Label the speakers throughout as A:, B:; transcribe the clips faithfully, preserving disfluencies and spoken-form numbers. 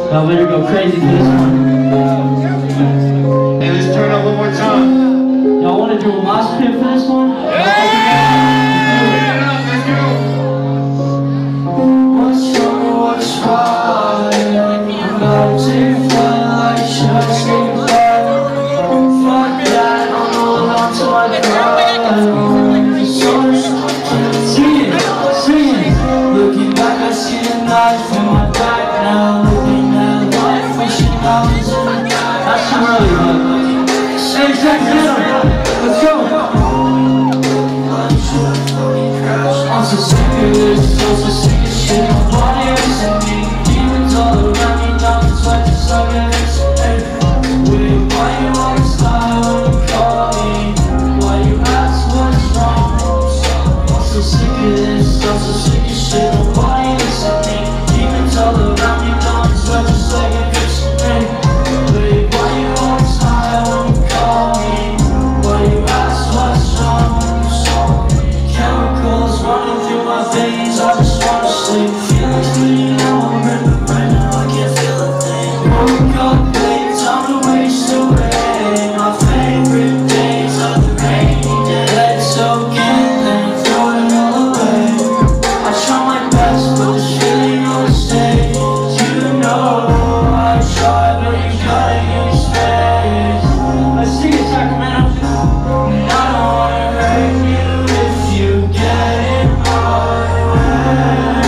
A: Y'all better go crazy for this one.
B: Hey, let's turn up one more time.
A: Y'all want to do a mosh pit for this one?
B: Yeah! Let's go!
A: What's wrong, what's right? I'm about to fly like shots in fire. Fuck that, I'm holding on to my pride. Sing it, sing it. Looking back, I see the knife in my back now. Looking at life, wishing I was in the back. That's too early, bud. Hey, Jack, let's go. I'm so sick of this, so so sick of shit. My body hurts and me, demons all around me, diamonds like the suckers. Hey, wait, why you always lie when you call me? Why you ask what's wrong? I'm so sick of this, I'm so sick of shit. My body hurts and me, demons all around me, diamonds like the suckers. Hey, wait, why you always lie when you call me? Why you ask what's wrong? Chemicals running through my veins, I just wanna sleep. Feelings bleeding now, I'm ripping right now, I can't feel a thing. Woke up late, time to waste away. My favorite days are the rainy days. Let it soak in, then throw it all away. I try my best, but this feeling always stays. You know I try, but you gotta use space. Let's sing it, Sacramento. And I don't wanna hurt you if you get in my way.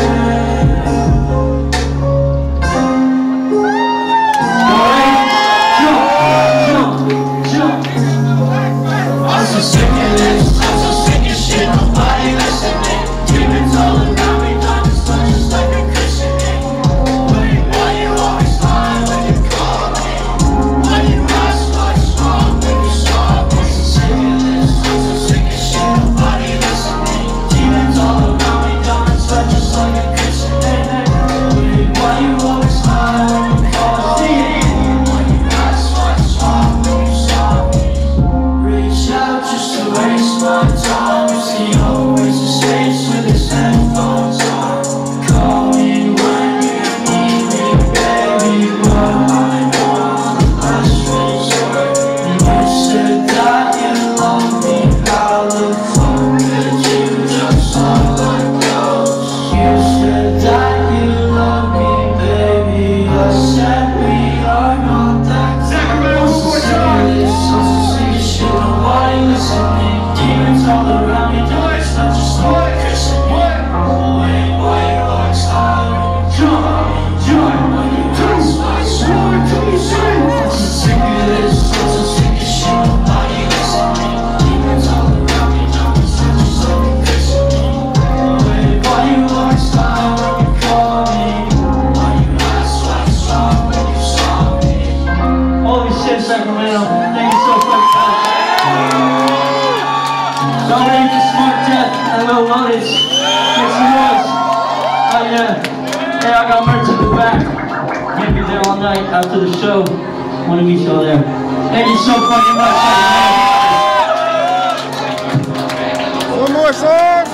A: Alright, jump, jump, jump. I'm so sick of this, I'm so sick of shit. Nobody listening. Demons all around me, diamonds look just like a Christian name. Wait, why you always lie when you call me? Why you ask what's wrong when you saw me? I'm so sick of this, I'm so sick of shit. Nobody listening. Demons all around me, diamonds look just like a Christian name. Wait, why you always lie when you call me? Why you ask what's wrong when you saw me? Reach out just to waste my time. It's the always a space with his headphones on. Call me when you need me, baby, but I know I'm the last resort. And you said that you love me. How the fuck could you just not let go? You said that you love me, baby. I said we are not that close. I'm so sick of this, I'm so sick of shit. Nobody listening. Demons all around me, diamonds not just like Christian. Wait, why you always lie when you jump, jump, when you ask what's wrong? I'm so sick of this, I'm so sick of shit. Nobody listening. Demons all around me, diamonds not just like Christian. Wait, why you always lie when you call me? Why you ask what's wrong when you saw me? Holy shit, Sacramento, thank you so much. Somebody just Smart Death and Lil Lotus. Make some noise. Oh yeah. Hey, I got merch in the back. Can't be there all night after the show. Wanna meet y'all there. Thank you so fucking much.
B: One more song.